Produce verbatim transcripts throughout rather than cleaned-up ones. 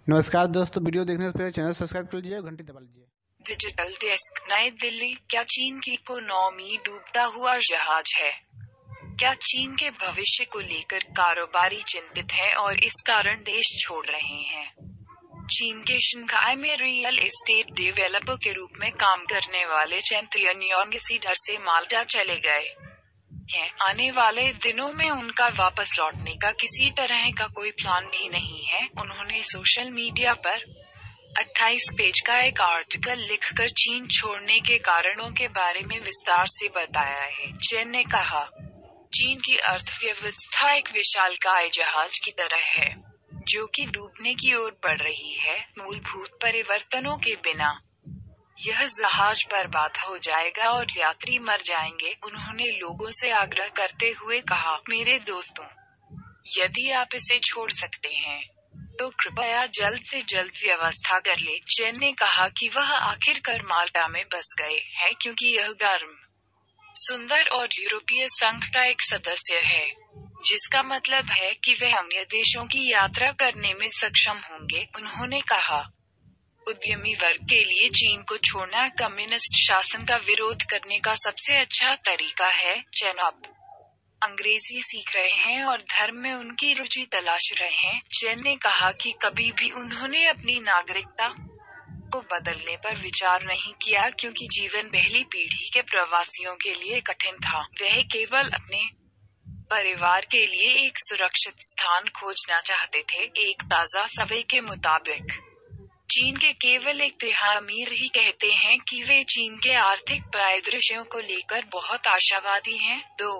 नमस्कार दोस्तों, वीडियो देखने से पहले चैनल सब्सक्राइब कर लीजिए और घंटी दबा लीजिए। Digital desk. नई दिल्ली। क्या चीन की इकोनॉमी डूबता हुआ जहाज है? क्या चीन के भविष्य को लेकर कारोबारी चिंतित हैं और इस कारण देश छोड़ रहे हैं? चीन के शंघाई में रियल एस्टेट डेवलपर के रूप में काम करने वाले चेन तियानयांग इसी डर से माल्टा चले गए हैं। आने वाले दिनों में उनका वापस लौटने का किसी तरह का कोई प्लान भी नहीं है। उन्होंने सोशल मीडिया पर अट्ठाईस पेज का एक आर्टिकल लिखकर चीन छोड़ने के कारणों के बारे में विस्तार से बताया है। चेन ने कहा, चीन की अर्थव्यवस्था एक विशालकाय जहाज की तरह है, जो कि डूबने की ओर बढ़ रही है। मूलभूत परिवर्तनों के बिना यह जहाज बर्बाद हो जाएगा और यात्री मर जाएंगे। उन्होंने लोगों से आग्रह करते हुए कहा, मेरे दोस्तों, यदि आप इसे छोड़ सकते हैं तो कृपया जल्द से जल्द व्यवस्था कर ले। चेन ने कहा कि वह आखिरकार माल्टा में बस गए हैं क्योंकि यह गर्म, सुंदर और यूरोपीय संघ का एक सदस्य है, जिसका मतलब है कि वे अन्य देशों की यात्रा करने में सक्षम होंगे। उन्होंने कहा, उद्यमी वर्ग के लिए चीन को छोड़ना कम्युनिस्ट शासन का विरोध करने का सबसे अच्छा तरीका है। चेन अब अंग्रेजी सीख रहे हैं और धर्म में उनकी रुचि तलाश रहे हैं। चेन ने कहा कि कभी भी उन्होंने अपनी नागरिकता को बदलने पर विचार नहीं किया क्योंकि जीवन पहली पीढ़ी के प्रवासियों के लिए कठिन था। वह केवल अपने परिवार के लिए एक सुरक्षित स्थान खोजना चाहते थे। एक ताज़ा सर्वे के मुताबिक चीन के केवल एक तिहाई अमीर ही कहते हैं कि वे चीन के आर्थिक परिदृश्यों को लेकर बहुत आशावादी हैं। दो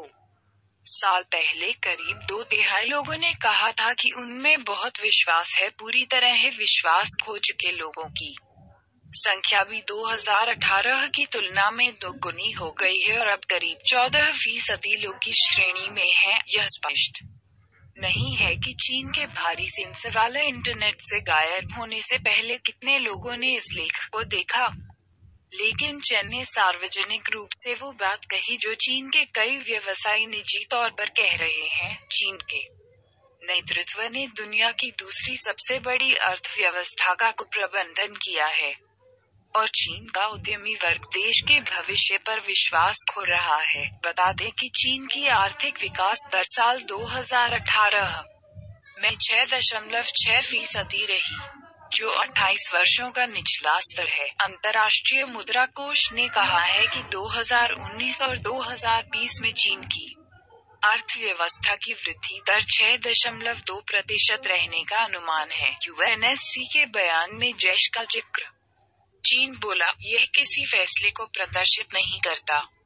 साल पहले करीब दो तिहाई लोगों ने कहा था कि उनमें बहुत विश्वास है। पूरी तरह विश्वास खो चुके लोगों की संख्या भी दो हज़ार अठारह की तुलना में दोगुनी हो गई है और अब करीब चौदह फीसदी लोग की श्रेणी में है। यह स्पष्ट नहीं है कि चीन के भारी सेंसर वाले इंटरनेट से गायब होने से पहले कितने लोगों ने इस लेख को देखा, लेकिन चेन ने सार्वजनिक रूप से वो बात कही जो चीन के कई व्यवसायी निजी तौर पर कह रहे हैं। चीन के नेतृत्व ने दुनिया की दूसरी सबसे बड़ी अर्थव्यवस्था का कुप्रबंधन किया है और चीन का उद्यमी वर्ग देश के भविष्य पर विश्वास खो रहा है। बता दें कि चीन की आर्थिक विकास दर साल दो हज़ार अठारह में छह दशमलव छह फीसदी रही, जो अट्ठाईस वर्षों का निचला स्तर है। अंतर्राष्ट्रीय मुद्रा कोष ने कहा है कि दो हज़ार उन्नीस और दो हज़ार बीस में चीन की अर्थव्यवस्था की वृद्धि दर छह दशमलव दो प्रतिशत रहने का अनुमान है। यूएनएससी के बयान में जैश का जिक्र। चीन बोला, यह किसी फैसले को प्रदर्शित नहीं करता।